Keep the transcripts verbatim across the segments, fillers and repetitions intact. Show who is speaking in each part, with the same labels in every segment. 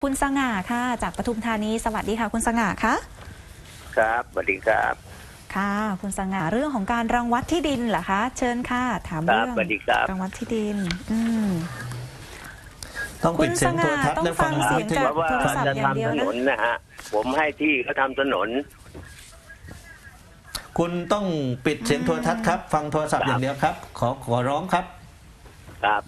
Speaker 1: คุณสง่าค่ะจากปทุมธานีสวัสดีค่ะคุณสง่าคะ
Speaker 2: ครับสวัสดีครับ
Speaker 1: ค่ะคุณสง่าเรื่องของการรังวัดที่ดินเหรอคะเชิญค่ะถามเรื่องรังวัดที่ดินอืม
Speaker 3: ต้องปิดเสียงโทรทัศน์และฟัง
Speaker 1: เสียงจากโทรศัพท์อย่างเดียวนะ
Speaker 2: นะฮะผมให้ที่เขาทำถนน
Speaker 3: คุณต้องปิดเสียงโทรทัศน์ครับฟังโทรศัพท์อย่างเดียวครับขอขอร้องครับ
Speaker 2: ครับ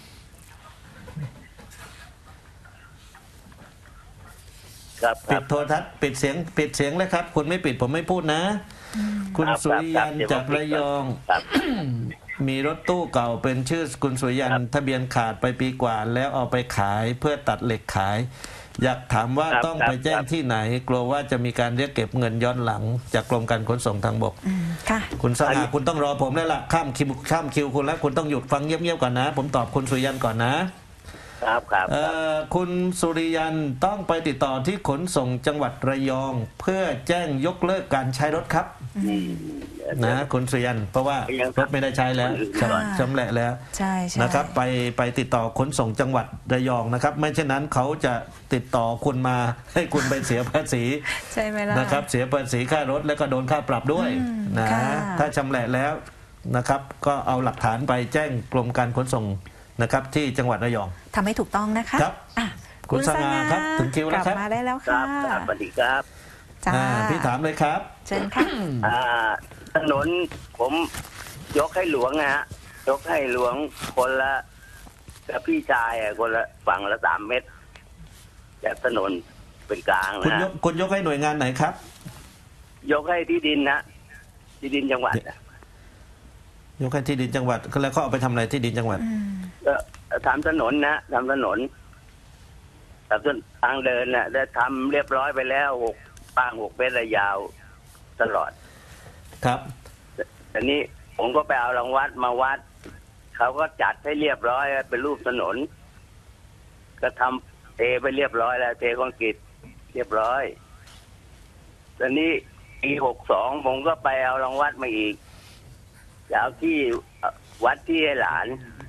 Speaker 3: ปิดโทรทัศน์ปิดเสียงปิดเสียงเลยครับคุณไม่ปิดผมไม่พูดนะคุณสุริยันจากระยองมีรถตู้เก่าเป็นชื่อคุณสุริยันทะเบียนขาดไปปีกว่าแล้วเอาไปขายเพื่อตัดเหล็กขายอยากถามว่าต้องไปแจ้งที่ไหนกลัวว่าจะมีการเรียกเก็บเงินย้อนหลังจากกรมการขนส่งทางบกคุณสง่าคุณต้องรอผมแล้วล่ะข้ามคิวข้ามคิวคุณแล้วคุณต้องหยุดฟังเงียบๆก่อนนะผมตอบคุณสุริยันก่อนนะครับครับคุณสุริยันต้องไปติดต่อที่ขนส่งจังหวัดระยองเพื่อแจ้งยกเลิกการใช้รถครับนะคุณสุริยันเพราะว่ารถไม่ได้ใช้แล้วชำแหละแล้วนะครับไปไปติดต่อขนส่งจังหวัดระยองนะครับไม่เช่นนั้นเขาจะติดต่อคุณมาให้คุณไปเสียภาษี
Speaker 1: ใช่ไหมล่ะ
Speaker 3: นะครับเสียภาษีค่ารถแล้วก็โดนค่าปรับด้วยนะถ้าชำแหละแล้วนะครับก็เอาหลักฐานไปแจ้งกรมการขนส่งนะครับที่จังหวัดระยอง
Speaker 1: ทำให้ถูกต้องนะคะ
Speaker 3: ครับคุณสง่าครับถึงคิวแล้วครับ
Speaker 1: กลับมาได้แล้วค่ะ
Speaker 2: สวัสดีครับ
Speaker 1: จ้า
Speaker 3: พี่ถามเลยครับ
Speaker 1: เชิญค่ะ
Speaker 2: ถนนผมยกให้หลวงนะฮะยกให้หลวงคนละกับพี่ชายคนละฝั่งละสามเมตรจากถนนเป็นกลางนะ
Speaker 3: คุณยกคุณยกให้หน่วยงานไหนครับ
Speaker 2: ยกให้ที่ดินนะที่ดินจังหวัด
Speaker 3: ยกให้ที่ดินจังหวัดแล้วเขาเอาไปทำอะไรที่ดินจังหวัด
Speaker 2: ก็ทำถนนนะทำถนนทำทางเดินน่ะได้ทำเรียบร้อยไปแล้วหกปางหกเมตรยาวตลอด
Speaker 3: ครับ
Speaker 2: อันนี้ผมก็ไปเอารางวัดมาวัดเขาก็จัดให้เรียบร้อยเป็นรูปถนนก็ทำเทไปเรียบร้อยแล้วเทคอนกรีตเรียบร้อยตอนนี้ปีหกสองผมก็ไปเอารางวัดมาอีกจะเอาที่วัดที่ให้หลาน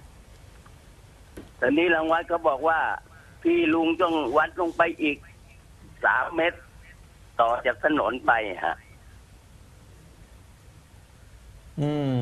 Speaker 2: ตอนนี้รางวัดเขาบอกว่าพี่ลุงต้องวัดลงไปอีกสามเมตรต่อจากถนนไปฮะ
Speaker 3: อืม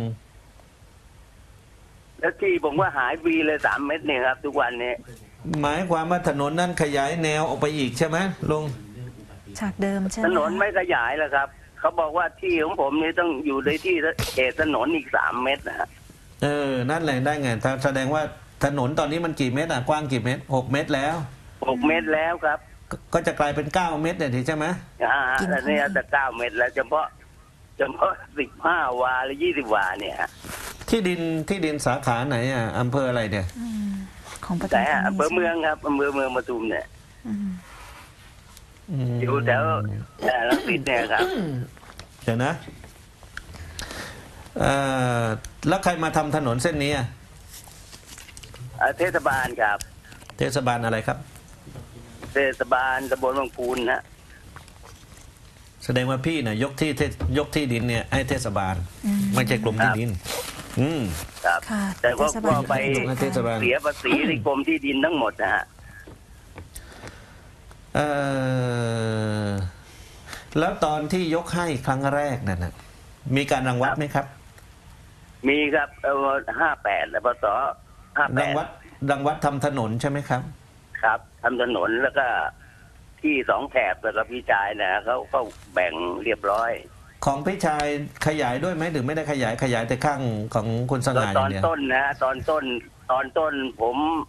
Speaker 2: แล้วที่ผมว่าหายวีเลยสามเมตรเนี่ยครับทุกวันนี้
Speaker 3: หมายความว่าถนนนั่นขยายแนวออกไปอีกใช่ไหมลุง
Speaker 1: จากเดิมใช่ไหม
Speaker 2: ถนนไม่ขยายแล้วครับเขาบอกว่าที่ของผมนี่ต้องอยู่ในที่เขตถนนอีกสามเมตรนะฮะ
Speaker 3: เออนั่นแหละได้ไงแสดงว่าถนนตอนนี้มันกี่เมตรอ่ะกว้างกี่เมตรหกเมตรแล้ว
Speaker 2: หกเมตรแล้วครับ
Speaker 3: ก็จะกลายเป็นเก้าเมตรเนี่ยใช่ไหม
Speaker 2: อ่าอันนี้จะเก้าเมตรแล้วเฉพาะเฉพาะสิบห้าวาหรือยี่สิบวาเนี่ย
Speaker 3: ที่ดินที่ดินสาขาไหนอ่ะอำเภออะไรเนี่ย
Speaker 1: ของปทุม
Speaker 2: แต่อำเภอเมืองครับอำเภอเมืองปทุมเนี่ยอยู่แถวรังสิตเนี่ยครับ
Speaker 3: เดี๋ยวนะแล้วใครมาทำถนนเส้นนี้อ่ะ
Speaker 2: เทศบาลครับ
Speaker 3: เทศบาลอะไรครับ
Speaker 2: เทศบาลตำบลบางพูนนะ
Speaker 3: แสดงว่าพี่เนี่ยยกที่ยกที่ดินเนี่ยให้เทศบาลไม่ใช่กรมที่ดินอืม
Speaker 2: ครับแต่ว่าก็ไปเสียภาษีในกรมที่ดินทั้งหมดนะฮะ
Speaker 3: เออแล้วตอนที่ยกให้ครั้งแรกนั่นนะมีการรังวัดไหมครับ
Speaker 2: มีครับเออห้าแปดแล้วพศห้าแปด
Speaker 3: รังวัดรังวัดทำถนนใช่ไหมครับ
Speaker 2: ครับทำถนนแล้วก็ที่สองแถบแล้วก็พี่ชายนะเขาเขาแบ่งเรียบร้อย
Speaker 3: ของพี่ชายขยายด้วยไหมหรือไม่ได้ขยายขยายแต่ข้างของคุณสง่า
Speaker 2: อย่างเดียวตอนต้นนะตอนต้นตอนต้นผม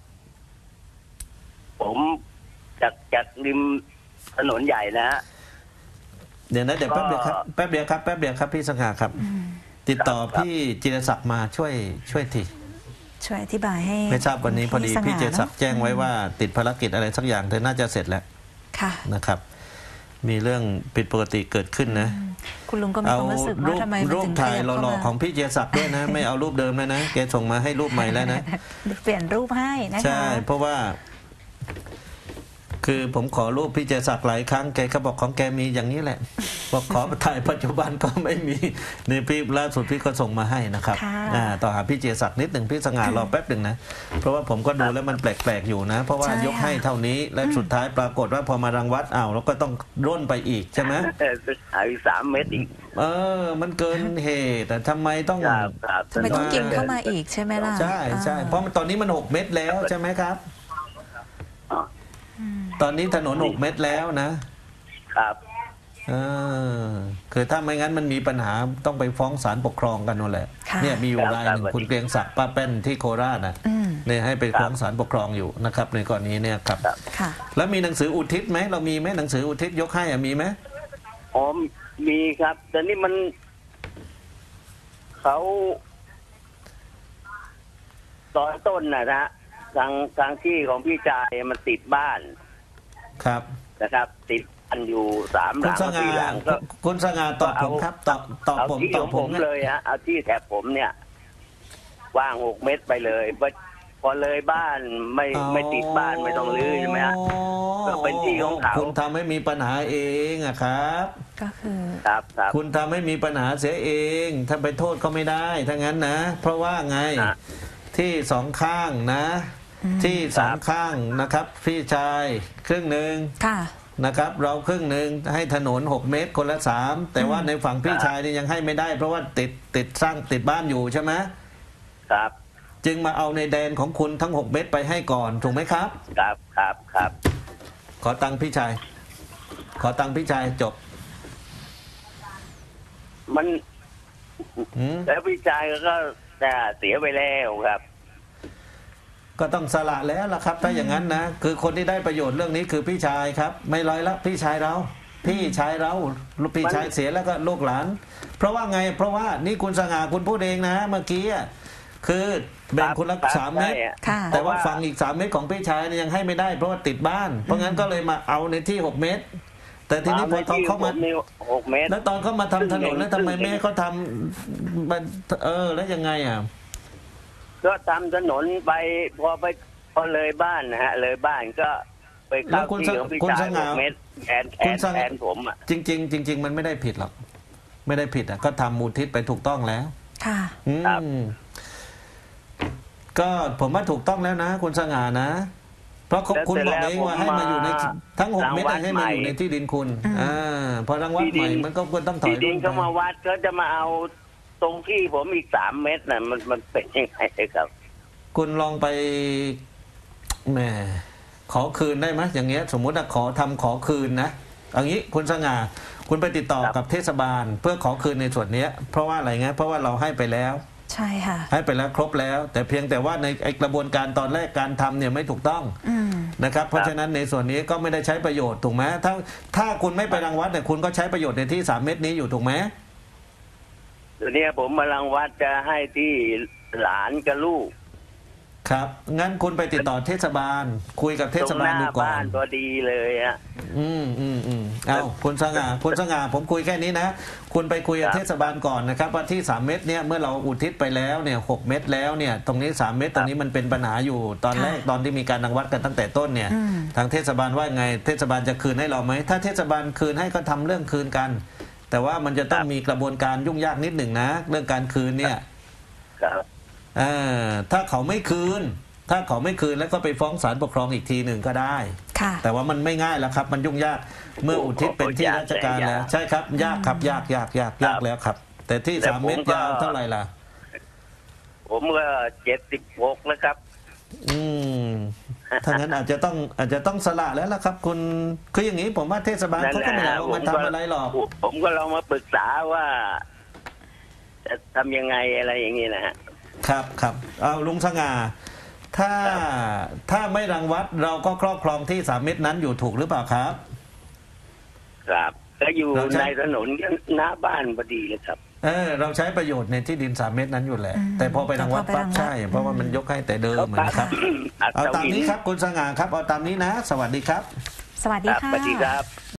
Speaker 2: ผมจากจากริมถนนใหญ่นะ
Speaker 3: เดี๋ยวนะเดี๋ยวแป๊บเดียวครับแป๊บเดียวครับแป๊บเดียวครับพี่สง่าครับติดต่อพี่จิรศักดิ์มาช่วยช่วยที
Speaker 1: ช่วยอธิบายให้
Speaker 3: ไม่ทราบวันนี้พอดีพี่จิรศักดิ์แจ้งไว้ว่าติดภารกิจอะไรสักอย่างเธอน่าจะเสร็จแล้ว
Speaker 1: ค่ะ
Speaker 3: นะครับมีเรื่องผิดปกติเกิดขึ้นนะ
Speaker 1: คุณลุงก็มีความรู้สึกว่าทำไม
Speaker 3: รูปถ่ายหล่อๆของพี่เจศักดิ์ด้วยนะไม่เอารูปเดิมแล้วนะแกส่งมาให้รูปใหม่แล้วนะ
Speaker 1: เปลี่ยนรูปให้นะคะ
Speaker 3: ใช่เพราะว่าคคือผมขอรูปพี่เจศักดิ์หลายครั้งแกก็บอกของแกมีอย่างนี้แหละบอกขอถ่ายปัจจุบันก็ไม่มีนี่พี่ล่าสุดพี่ก็ส่งมาให้นะครับ
Speaker 1: ค่ะ
Speaker 3: อ่าต่อหาพี่เจศักดิ์นิดหนึ่งพี่สง่ารอแป๊บหนึ่งนะเพราะว่าผมก็ดูแล้วมันแปลกๆอยู่นะ เพราะว่า
Speaker 1: ใช่
Speaker 3: ยกให้เท่านี้และสุดท้ายปรากฏว่าพอมารังวัดอ้าวเราก็ต้องร่นไปอีกใช่ไหม
Speaker 2: เออเอาอีกสามเม็ดอีก
Speaker 3: เออมันเกินเหตุแต่ทำไมต้อง
Speaker 2: ครับครับ
Speaker 1: ทำไมต้องกินเข้ามาอีกใช่ไหมล่ะ
Speaker 3: ใช่ใช่
Speaker 1: อ่า
Speaker 3: เพราะมันตอนนี้มันหกเม็ดแล้วใช่ไหมครับ
Speaker 2: อ๋อ
Speaker 1: อืม
Speaker 3: ตอนนี้ถนนหกเม็ดแล้วนะ
Speaker 2: ครับ
Speaker 3: เออคือถ้าไม่งั้นมันมีปัญหาต้องไปฟ้องศาลปกครองกันนั่นแหละ
Speaker 1: ค่ะ
Speaker 3: เนี่ยมีอยู่รายหนึ่ง
Speaker 2: ครับ
Speaker 3: คุณเกรียงศักดิ์ป้าแป้นที่โคราชนะ
Speaker 1: อืม
Speaker 3: เนี่ยให้ไปฟ้องศาลปกครองอยู่นะครับ ในกรณีเนี่ยครับ
Speaker 2: ครับ
Speaker 1: ค่ะ
Speaker 3: แล้วมีหนังสืออุทิศไหมเรามีไหมหนังสืออุทิศยกให้อะมีไหม
Speaker 2: อ๋อมีครับ แต่นี่มันเขาตอนต้นนะฮะทางทางที่ของพี่ชายมันติดบ้าน
Speaker 3: ครับ
Speaker 2: นะครับ ติดอันอยู่สามห
Speaker 3: คุณ
Speaker 2: ลัง
Speaker 3: สง่า
Speaker 2: สี่หลังก็
Speaker 3: คุณสง่าตอบผมครับตอบตอบ
Speaker 2: เอา
Speaker 3: ผม
Speaker 2: ที่
Speaker 3: ต
Speaker 2: ข
Speaker 3: อ
Speaker 2: อบ ง
Speaker 3: ผ
Speaker 2: ผม ม
Speaker 3: เนี่ย
Speaker 2: เลยฮะเอาที่แถบผมเนี่ยว่างหกเมตรไปเลยพอพอเลยบ้านไม่ไม่ติดบ้านไม่ต้องรื้อใช่ไหมฮะ ก็เป็นที่ของเขา
Speaker 3: คุณทำให้มีปัญหาเองอะครับ
Speaker 1: ก็คือ
Speaker 2: ครับครับ
Speaker 3: คุณทำให้มีปัญหาเสียเองถ้าไปโทษก็ไม่ได้ถ้างั้นนะ เพราะว่าไง
Speaker 2: อ่ะ
Speaker 3: ที่สองข้างนะ
Speaker 1: อืม
Speaker 3: ที่สองข้างนะครับ พี่ชายครึ่งหนึ่ง
Speaker 1: ค่ะ
Speaker 3: นะครับ เราครึ่งหนึ่งให้ถนนหกเมตรคนละสามแต่ว่าในฝั่งพี่ชายนี่ยังให้ไม่ได้ เพราะว่าติดติดสร้างติดบ้านอยู่ใช่ไหม
Speaker 2: ครับ
Speaker 3: จึงมาเอาในแดนของคุณทั้งหกเมตรไปให้ก่อนถูกไหมครับ
Speaker 2: ครับครับครับ
Speaker 3: ขอตังค์พี่ชาย ขอตังค์พี่ชายจบ
Speaker 2: มัน
Speaker 3: อืม
Speaker 2: แล้วพี่ชายก็จะเสียไปแล้วครับ
Speaker 3: ก็ต้องสละแล้วล่ะครับ ถ้าอย่างนั้นนะคือคนที่ได้ประโยชน์เรื่องนี้คือพี่ชายครับ ไม่ร้อยละพี่ชายเรา พี่ชายเราลูกพี่ชายเสียแล้วก็ลูกหลาน เพราะว่าไง เพราะว่านี่คุณสง่าคุณพูดเองนะเมื่อกี้อะคือแบ่งคนละ
Speaker 2: ครับ
Speaker 3: สามเมตร
Speaker 2: ใช่อะ
Speaker 1: ค่ะ
Speaker 3: แต่ว่าฝั่งอีกสามเมตรของพี่ชายเนี่ยยังให้ไม่ได้เพราะว่าติดบ้าน เพราะงั้นก็เลยมาเอาในที่หกเมตร แต่ทีนี้พอเขาเข้ามา
Speaker 2: ที่หกเมตร
Speaker 3: แล้วตอนเขามาทำถนนแล้วทำไม
Speaker 2: ครึ่งหนึ่ง
Speaker 3: แม่เขาทำมันเออแล้วยังไงอ่ะ
Speaker 2: ก็ทำถนนไปพอไปพอเลยบ้านนะฮะ เลยบ้านก็ไป
Speaker 3: แล้
Speaker 2: เข้าว
Speaker 3: คุณ
Speaker 2: ที่ของพี่
Speaker 3: คุณ
Speaker 2: ชา
Speaker 3: ส
Speaker 2: ยห
Speaker 3: ง่า
Speaker 2: กเมตรแทนแท
Speaker 3: คุณ
Speaker 2: น
Speaker 3: สง่า
Speaker 2: แทนผมอ่ะ
Speaker 3: จริง ๆ จริง ๆ มันไม่ได้ผิดหรอกไม่ได้ผิดอ่ะก็ทำมูลทิศไปถูกต้องแล้ว
Speaker 1: ค่ะ
Speaker 3: อืมก็ผมว่าถูกต้องแล้วนะ คุณสง่านะ เพราะเขาคุณบอกเองว่าให้มาอยู่ในทั้งหกเมตรให้มาอยู่ในที่ดินคุณ
Speaker 1: อืม
Speaker 3: อ่าพอรังวัดใหม่มันก็ควรต้องถอ
Speaker 2: ที่
Speaker 3: ย
Speaker 2: ดิ
Speaker 3: ร่
Speaker 2: น
Speaker 3: น
Speaker 2: เขามา
Speaker 3: ไป
Speaker 2: วัดเขาจะมาเอาตรงที่ผมอีกสามเมตรน่ะ มันมันเป็นยังไงครับ
Speaker 3: คุณลองไปแหมขอคืนได้ไหมอย่างเงี้ย สมมุติว่าขอทำขอคืนนะเอางี้คุณสง่าคุณไปติดต่อ
Speaker 2: ครับ
Speaker 3: กับเทศบาล เพื่อขอคืนในส่วนเนี้ย เพราะว่าอะไรเงี้ยเพราะว่าเราให้ไปแล้ว
Speaker 1: ใช่ค่ะ
Speaker 3: ให้ไปแล้วครบแล้ว แต่เพียงแต่ว่าในไอกระบวนการตอนแรกการทำเนี่ยไม่ถูกต้อง
Speaker 1: อืม
Speaker 3: นะครับ เพราะฉะนั้นในส่วนนี้ก็ไม่ได้ใช้ประโยชน์ถูกไหมถ้าถ้าคุณไม่ไปรังวัดเนี่ยคุณก็ใช้ประโยชน์ในที่สามเมตรนี้อยู่ถูกไหม
Speaker 2: เดี๋ยวนี้ผมมาลังวัดจะให้ที่หลานกับลูก
Speaker 3: ครับงั้นคุณไปติดต่อเทศบาล คุยกับเท
Speaker 2: ตร
Speaker 3: ศ
Speaker 2: งห
Speaker 3: บาล
Speaker 2: น้า
Speaker 3: ดูก่อ
Speaker 2: บ้าน
Speaker 3: น
Speaker 2: พอดีเลยฮะ
Speaker 3: อืมอืมอืมเอาคุณสง่าคุณสง่าผมคุยแค่นี้นะ คุณไปคุยกับ
Speaker 2: ครับ
Speaker 3: เทศบาลก่อนนะครับว่าที่สามเมตรเนี่ยเมื่อเราอุทิศไปแล้วเนี่ยหกเมตรแล้วเนี่ยตรงนี้สามเมตรตรงนี้มันเป็นปัญหาอยู่ตอนแรก
Speaker 1: ค่ะ
Speaker 3: ตอนที่มีการรังวัดกันตั้งแต่ต้นเนี่ย
Speaker 1: อืม
Speaker 3: ทางเทศบาลว่าไงเทศบาลจะคืนให้เราไหมถ้าเทศบาลคืนให้ก็ทำเรื่องคืนกัน แต่ว่ามันจะต้องมีกระบวนการยุ่งยากนิดหนึ่งนะ เรื่องการคืนเนี่ย
Speaker 2: ครับ
Speaker 3: เอ่อถ้าเขาไม่คืน ถ้าเขาไม่คืนแล้วก็ไปฟ้องศาลปกครองอีกทีหนึ่งก็ได้
Speaker 1: ค่ะ
Speaker 3: แต่ว่ามันไม่ง่ายแล้วครับ มันยุ่งยากเมื่ออุทิศเป็นที่ราชการแล้ว ใช่ครับ ยากครับยากยากยากยากแล้วครับ แต่ที่สามเมตรยาวเท่าไหร่ล่ะ
Speaker 2: ผมก็เจ็ดสิบหกแล้วครับ
Speaker 3: อืมถ้างั้นอาจจะต้องอาจจะต้องสละแล้วล่ะครับ คุณคืออย่างนี้ผมว่าเทศบาลเขาก็ไม่ได้เอามาทำอะไรหรอก
Speaker 2: ผมก็ลองมาปรึกษาว่า จะทำยังไงอะไรอย่างนี้นะฮะ
Speaker 3: ครับครับเอาลุงสง่าถ้าถ้าไม่รังวัดเราก็ครอบครองที่สามเมตรนั้นอยู่ถูกหรือเปล่าครับ
Speaker 2: ครับก็อยู่
Speaker 3: เราใช้
Speaker 2: ในถนนหน้าบ้านพอดีเลยครับ
Speaker 3: เออเราใช้ประโยชน์ในที่ดินสามเมตรนั้นอยู่แหละ
Speaker 1: อืม
Speaker 3: แต่พอไปรังวัด
Speaker 1: แต่พอไป
Speaker 3: ปั๊บ
Speaker 1: รังวัด
Speaker 3: ใช่ เพราะว่ามันยกให้แต่เดิมเหมือนนะครับ
Speaker 2: อัศ
Speaker 3: เอาตาม
Speaker 2: วิน
Speaker 3: นี้ครับคุณสง่าครับเอาตามนี้นะ สวัสดีครับ
Speaker 1: สวัสดี
Speaker 2: ครับ
Speaker 1: ค่ะ
Speaker 2: สวัสดีครับ